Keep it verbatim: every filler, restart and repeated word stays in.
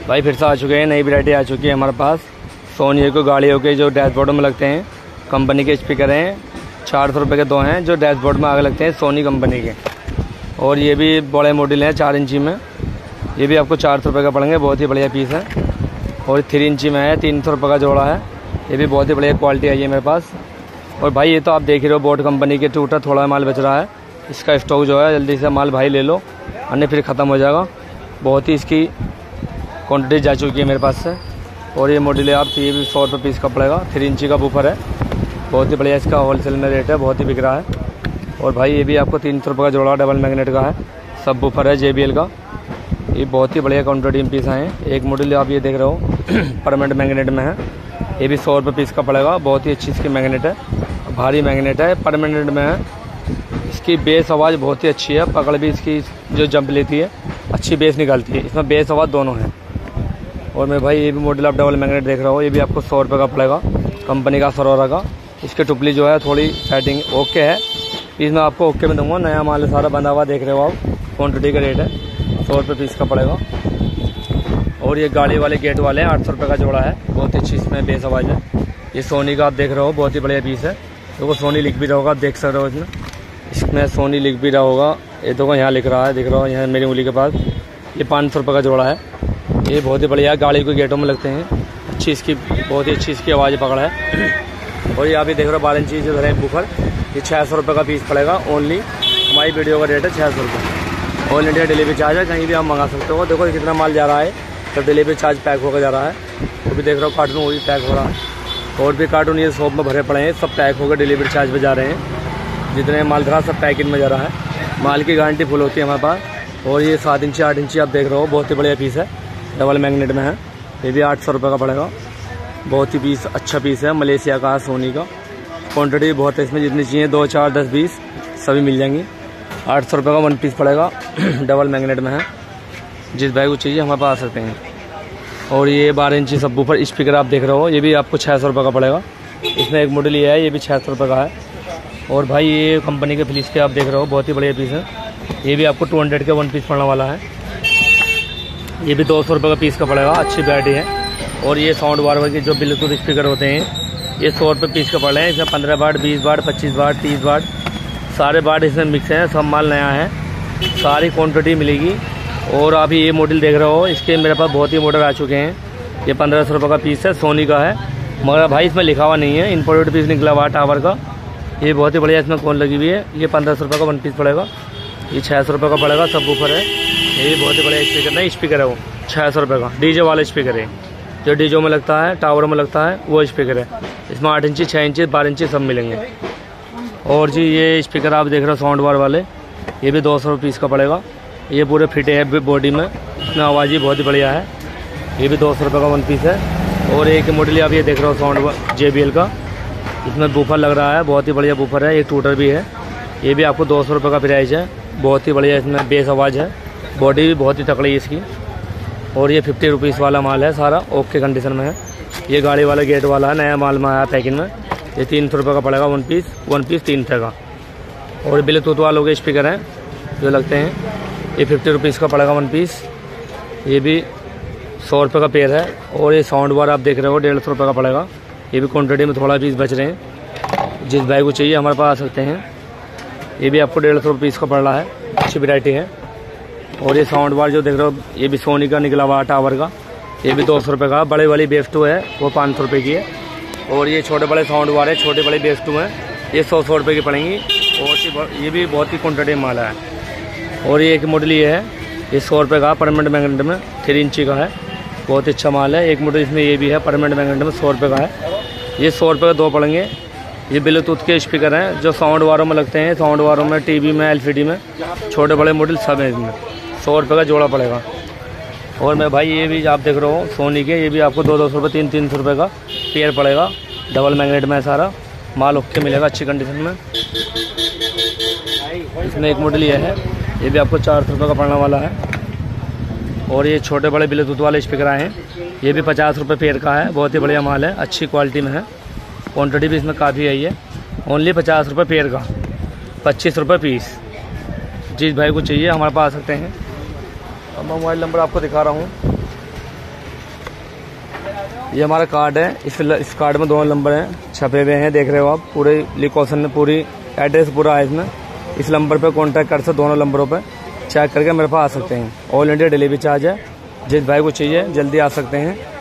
भाई फिर से आ चुके हैं, नई वैरायटी आ चुकी है हमारे पास। सोनी को गाड़ियों के जो डैशबोर्ड में लगते हैं, कंपनी के स्पीकर हैं, चार सौ रुपये के दो हैं जो डैशबोर्ड में आगे लगते हैं सोनी कंपनी के। और ये भी बड़े मॉडल हैं चार इंची में, ये भी आपको चार सौ रुपये का पड़ेंगे, बहुत ही बढ़िया पीस है। और थ्री इंची में है, तीन सौ रुपये का जोड़ा है, ये भी बहुत ही बढ़िया क्वालिटी आई है मेरे पास। और भाई ये तो आप देख ही रहे हो बोट कंपनी के टूटा थोड़ा माल बच रहा है, इसका स्टॉक जो है जल्दी से माल भाई ले लो, अन्य फिर ख़त्म हो जाएगा। बहुत ही इसकी क्वान्टिटी जा चुकी है मेरे पास से। और ये मॉडल है आप, ये भी सौ रुपये पीस का पड़ेगा, थ्री इंची का बूफर है, बहुत ही बढ़िया इसका होलसेल में रेट है, बहुत ही बिक रहा है। और भाई ये भी आपको तीन सौ रुपये का जोड़ा डबल मैग्नेट का है, सब बूफर है जे बी एल का, ये बहुत ही बढ़िया क्वान्टिटी में पीस आए हैं। एक मॉडल आप ये देख रहे हो परमानेंट मैग्नेट में है, ये भी सौ रुपये पीस का पड़ेगा, बहुत ही अच्छी इसकी मैग्नेट है, भारी मैग्नेट है, परमानेंट में है। इसकी बेस आवाज़ बहुत ही अच्छी है, पकड़ भी इसकी जो जंप लेती है अच्छी बेस निकालती है, इसमें बेस आवाज़ दोनों है। और मैं भाई ये भी मॉडल आप डबल मैग्नेट देख रहा हूँ, ये भी आपको सौ रुपये का पड़ेगा, कंपनी का सरोरा का। इसकी टुपली जो है थोड़ी सेटिंग ओके है, इसमें आपको ओके में दूंगा, नया माल सारा बंधा हुआ देख रहे हो आप। क्वान्टिटी का रेट है सौ रुपये पीस का पड़ेगा। और ये गाड़ी वाले गेट वाले हैं, आठ सौ रुपये का जोड़ा है, बहुत अच्छी इसमें बेस आवाज़ है। ये सोनी का आप देख रहे हो, बहुत ही बढ़िया पीस है, तो वो सोनी लिख भी रहा होगा, आप देख सकते हो इसमें, इसमें सोनी लिख भी रहा होगा, ये तो यहाँ लिख रहा है, दिख रहा हो यहाँ मेरी उंगली के पास। ये पाँच सौ रुपये का जोड़ा है, ये बहुत ही बढ़िया गाड़ी के गेटों में लगते हैं, अच्छी इसकी बहुत ही अच्छी इसकी आवाज़ पकड़ है। और ये आप ये देख रहे हो बारह इंची जो धरे बुफर, ये छः सौ रुपये का पीस पड़ेगा ओनली, हमारी वीडियो का रेट है छः सौ रुपये। ऑल इंडिया डिलीवरी चार्ज है, कहीं भी आप मंगा सकते हो। देखो कितना माल जा रहा है, तो डिलीवरी चार्ज पैक होकर जा रहा है, वो भी देख रहे हो कार्टून वो भी पैक हो रहा है। और भी कार्टून ये शॉप में भरे पड़े हैं, सब पैक होकर डिलीवरी चार्ज पे जा रहे हैं, जितने माल धरा सब पैकिंग में जा रहा है। माल की गारंटी फुल होती है हमारे पास। और ये सात इंची आठ इंची आप देख रहे हो, बहुत ही बढ़िया पीस है, डबल मैग्नेट में है, ये भी आठ सौ रुपये का पड़ेगा, बहुत ही पीस अच्छा पीस है, मलेशिया का है सोनी का। क्वान्टिटी बहुत है इसमें, जितनी चाहिए दो चार दस बीस सभी मिल जाएंगी। आठ सौ रुपये का वन पीस पड़ेगा, डबल मैग्नेट में है, जिस भाई को चाहिए हमारे पास आ सकते हैं। और ये बारह इंची सब ऊपर स्पीकर आप देख रहे हो, ये भी आपको छः सौ रुपये का पड़ेगा, इसमें एक मॉडल ये है, ये भी छः सौ रुपये का है। और भाई ये कंपनी के फिलिप्स के आप देख रहे हो, बहुत ही बढ़िया पीस है, ये भी आपको टू हंड्रेड के वन पीस पड़ने वाला है, ये भी दो सौ रुपये का पीस का पड़ेगा, अच्छी वैरायटी है। और ये साउंड बार के जो ब्लूटूथ स्पीकर होते हैं, ये सौ रुपये पीस का पड़ रहे हैं, इसमें पंद्रह वाट बीस वाट पच्चीस वाट तीस वाट सारे वाट इसमें मिक्स हैं, सब माल नया है, सारी क्वान्टिटी मिलेगी। और अभी ये मॉडल देख रहे हो, इसके मेरे पास बहुत ही मॉडल आ चुके हैं, ये पंद्रह सौ रुपये का पीस है, सोनी का है, मगर भाई इसमें लिखा हुआ नहीं है, इम्पोर्टेड पीस निकला हुआ टावर का, ये बहुत ही बढ़िया इसमें कौन लगी हुई है, ये पंद्रह सौ रुपये का वन पीस पड़ेगा, ये छः सौ रुपये का पड़ेगा, सब ऊपर है। ये बहुत ही बढ़िया स्पीकर नहीं स्पीकर है, वो छः सौ रुपये का डीजे वाला स्पीकर है, जो डीजो में लगता है टावर में लगता है वो स्पीकर है, इसमें आठ इंची छः इंची बारह इंची सब मिलेंगे। और जी ये स्पीकर आप देख रहे हो साउंड बार वाले, ये भी दो सौ रुपये पीस का पड़ेगा, ये पूरे फिट है बॉडी में, इसमें आवाज़ ही बहुत ही बढ़िया है, ये भी दो सौ रुपये का वन पीस है। और एक मॉडल आप ये देख रहे हो साउंड जे बी एल का, इसमें बूफर लग रहा है, बहुत ही बढ़िया बूफर है, एक टूटर भी है, ये भी आपको दो सौ रुपये का प्राइस है, बहुत ही बढ़िया इसमें बेस आवाज़ है, बॉडी भी बहुत ही तकड़ी है इसकी। और ये फिफ्टी रुपीज़ वाला माल है, सारा ओके कंडीशन में है, ये गाड़ी वाला गेट वाला है, नया माल में आया पैकिंग में, ये तीन सौ रुपये का पड़ेगा वन पीस, वन पीस तीन रुपये का। और ब्लूटूथ वालों के स्पीकर हैं जो लगते हैं, ये फिफ्टी रुपीज़ का पड़ेगा वन पीस, ये भी सौ रुपये का पेयर है। और ये साउंड बार आप देख रहे हो, डेढ़ सौ रुपये का पड़ेगा, ये भी क्वान्टिटी में थोड़ा पीस बच रहे हैं, जिस भाई को चाहिए हमारे पास आ सकते हैं, ये भी आपको डेढ़ सौ रुपये पीस का पड़ रहा है, अच्छी वैरायटी है। और ये साउंड बार जो देख रहे हो, ये भी सोनी का निकला हुआ टावर का, ये भी दो सौ रुपये का, बड़े वाली बेस टू है वो पाँच सौ रुपये की है। और ये छोटे बड़े साउंड बार है, छोटे बड़े बेस टू हैं, ये सौ सौ रुपये की पड़ेंगी, और ये भी बहुत ही क्वान्टिटी माल है। और ये एक मॉडल ये है, ये सौ रुपये का परमानेंट मैग्नेट में थ्री इंची का है, बहुत अच्छा माल है। एक मॉडल इसमें ये भी है परमानेंट मैग्नेट में, सौ रुपये का है, ये सौ रुपये का दो पड़ेंगे। ये ब्लूटूथ के स्पीकर हैं जो साउंड वारों में लगते हैं, साउंड वारों में टीवी में एलसीडी में छोटे बड़े मॉडल सब हैं, इसमें सौ रुपये का जोड़ा पड़ेगा। और मैं भाई ये भी आप देख रहे हो सोनी के, ये भी आपको दो दो सौ रुपये तीन तीन सौ रुपये का पेयर पड़ेगा, डबल मैग्नेट में सारा माल ओके मिलेगा अच्छी कंडीशन में। इसमें एक मॉडल ये है, ये भी आपको चार सौ रुपये का पड़ने वाला है। और ये छोटे बड़े ब्लूटूथ वाले स्पीकर आए हैं, ये भी पचास रुपये पेयर का है, बहुत ही बढ़िया माल है, अच्छी क्वालिटी में है, क्वान्टिटी भी इसमें काफ़ी आई है, ओनली पचास रुपये पेयर का, पच्चीस रुपये पीस। जिस भाई को चाहिए हमारे पास आ सकते हैं। अब मैं मोबाइल नंबर आपको दिखा रहा हूँ, ये हमारा कार्ड है, इस इस कार्ड में दोनों नंबर हैं छपे हुए हैं, देख रहे हो आप। पूरे लिकोशन में पूरी एड्रेस पूरा है इसमें। इस नंबर पे कांटेक्ट कर सकते, दोनों नंबरों पे चेक करके मेरे पास आ सकते हैं। ऑल इंडिया डिलीवरी चार्ज है। जिस भाई को चाहिए जल्दी आ सकते हैं।